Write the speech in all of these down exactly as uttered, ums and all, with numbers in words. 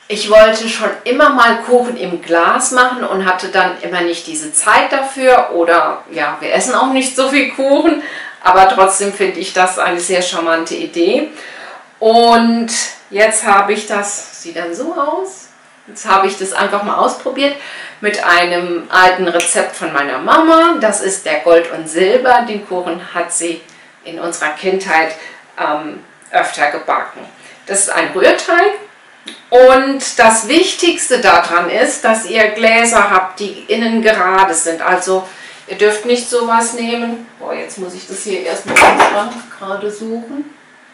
Ich wollte schon immer mal Kuchen im Glas machen und hatte dann immer nicht diese Zeit dafür oder ja, wir essen auch nicht so viel Kuchen, aber trotzdem finde ich das eine sehr charmante Idee. Und jetzt habe ich das, sieht dann so aus, jetzt habe ich das einfach mal ausprobiert mit einem alten Rezept von meiner Mama. Das ist der Gold und Silber, den Kuchen hat sie in unserer Kindheit ähm, öfter gebacken. Das ist ein Rührteig. Und das Wichtigste daran ist, dass ihr Gläser habt, die innen gerade sind. Also ihr dürft nicht sowas nehmen. Boah, jetzt muss ich das hier erstmal gerade suchen.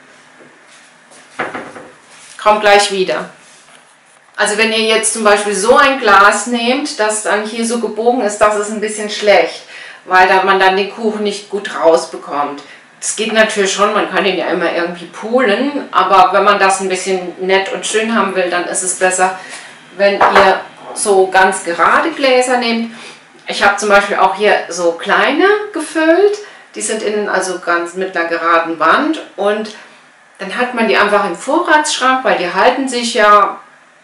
Kommt gleich wieder. Also wenn ihr jetzt zum Beispiel so ein Glas nehmt, das dann hier so gebogen ist, das ist ein bisschen schlecht, weil da man dann den Kuchen nicht gut rausbekommt. Es geht natürlich schon, man kann den ja immer irgendwie poolen, aber wenn man das ein bisschen nett und schön haben will, dann ist es besser, wenn ihr so ganz gerade Gläser nehmt. Ich habe zum Beispiel auch hier so kleine gefüllt, die sind innen also ganz mit einer geraden Wand und dann hat man die einfach im Vorratsschrank, weil die halten sich ja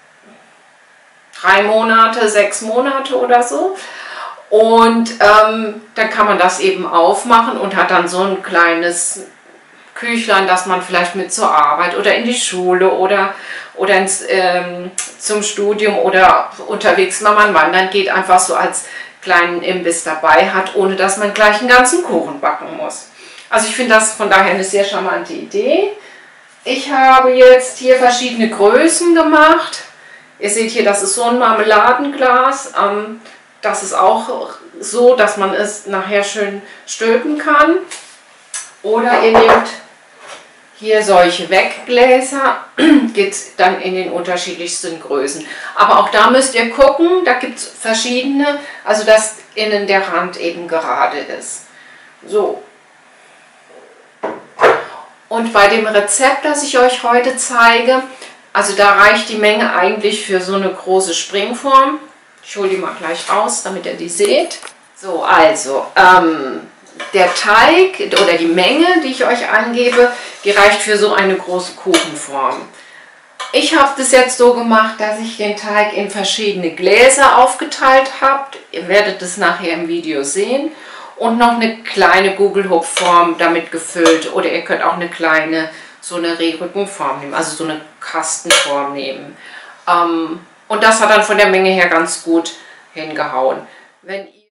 drei Monate, sechs Monate oder so. Und ähm, dann kann man das eben aufmachen und hat dann so ein kleines Küchlein, das man vielleicht mit zur Arbeit oder in die Schule oder, oder ins, ähm, zum Studium oder unterwegs, wenn man wandern geht, einfach so als kleinen Imbiss dabei hat, ohne dass man gleich einen ganzen Kuchen backen muss. Also ich finde das von daher eine sehr charmante Idee. Ich habe jetzt hier verschiedene Größen gemacht. Ihr seht hier, das ist so ein Marmeladenglas. Ähm, Das ist auch so, dass man es nachher schön stülpen kann. Oder ihr nehmt hier solche Weggläser, geht dann in den unterschiedlichsten Größen. Aber auch da müsst ihr gucken, da gibt es verschiedene, also dass innen der Rand eben gerade ist. So. Und bei dem Rezept, das ich euch heute zeige, also da reicht die Menge eigentlich für so eine große Springform. Ich hole die mal gleich raus, damit ihr die seht. So, also, ähm, der Teig oder die Menge, die ich euch angebe, die reicht für so eine große Kuchenform. Ich habe das jetzt so gemacht, dass ich den Teig in verschiedene Gläser aufgeteilt habe. Ihr werdet das nachher im Video sehen. Und noch eine kleine Gugelhupfform damit gefüllt. Oder ihr könnt auch eine kleine, so eine Rehrückenform nehmen, also so eine Kastenform nehmen. Ähm, Und das hat dann von der Menge her ganz gut hingehauen. Wenn ihr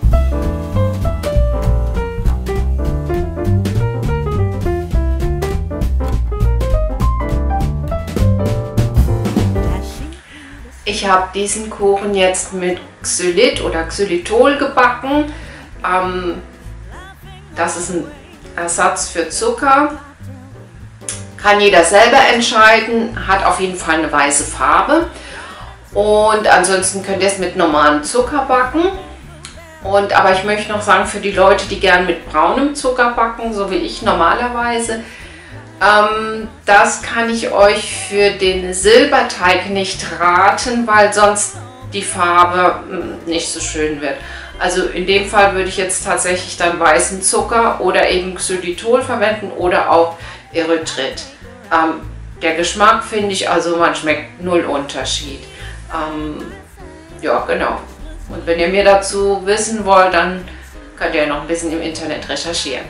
ich habe diesen Kuchen jetzt mit Xylit oder Xylitol gebacken. Ähm, das ist ein Ersatz für Zucker. Kann jeder selber entscheiden, hat auf jeden Fall eine weiße Farbe. Und ansonsten könnt ihr es mit normalem Zucker backen. Und, aber ich möchte noch sagen, für die Leute, die gern mit braunem Zucker backen, so wie ich normalerweise, ähm, das kann ich euch für den Silberteig nicht raten, weil sonst die Farbe nicht so schön wird. Also in dem Fall würde ich jetzt tatsächlich dann weißen Zucker oder eben Xylitol verwenden oder auch Erythrit. Ähm, der Geschmack finde ich, also man schmeckt null Unterschied. Ähm, ja, genau. Und wenn ihr mehr dazu wissen wollt, dann könnt ihr noch ein bisschen im Internet recherchieren.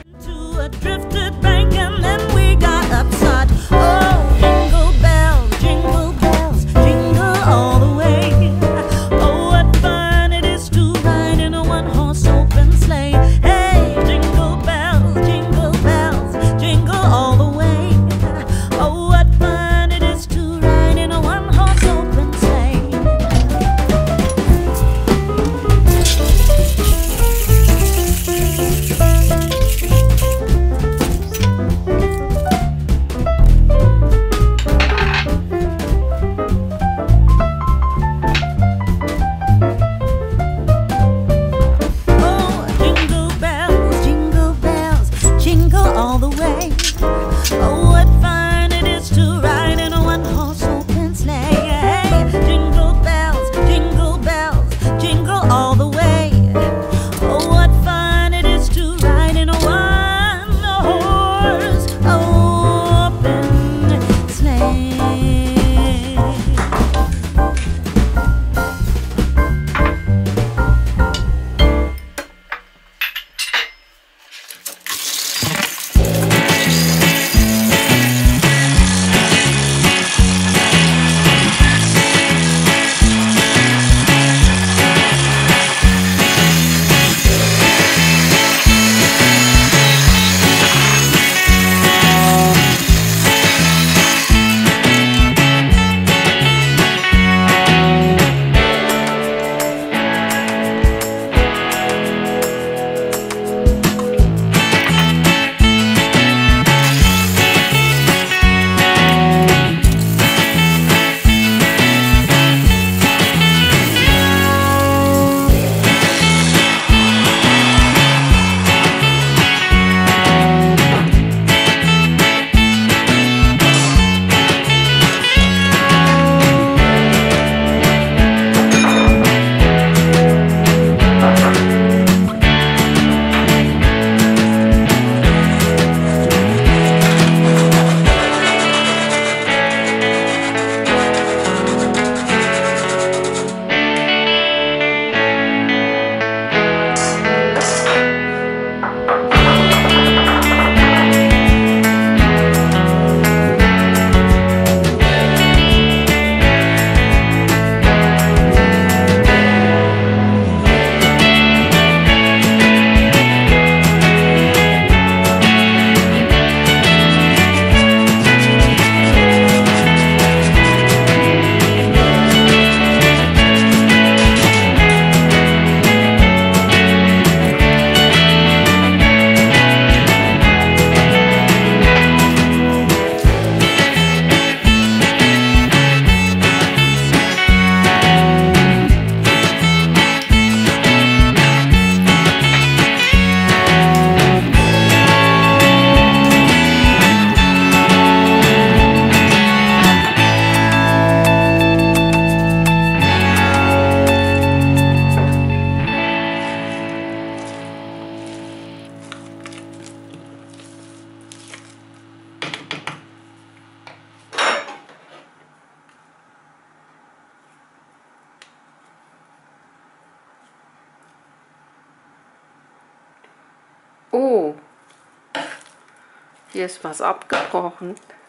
Oh, hier ist was abgebrochen.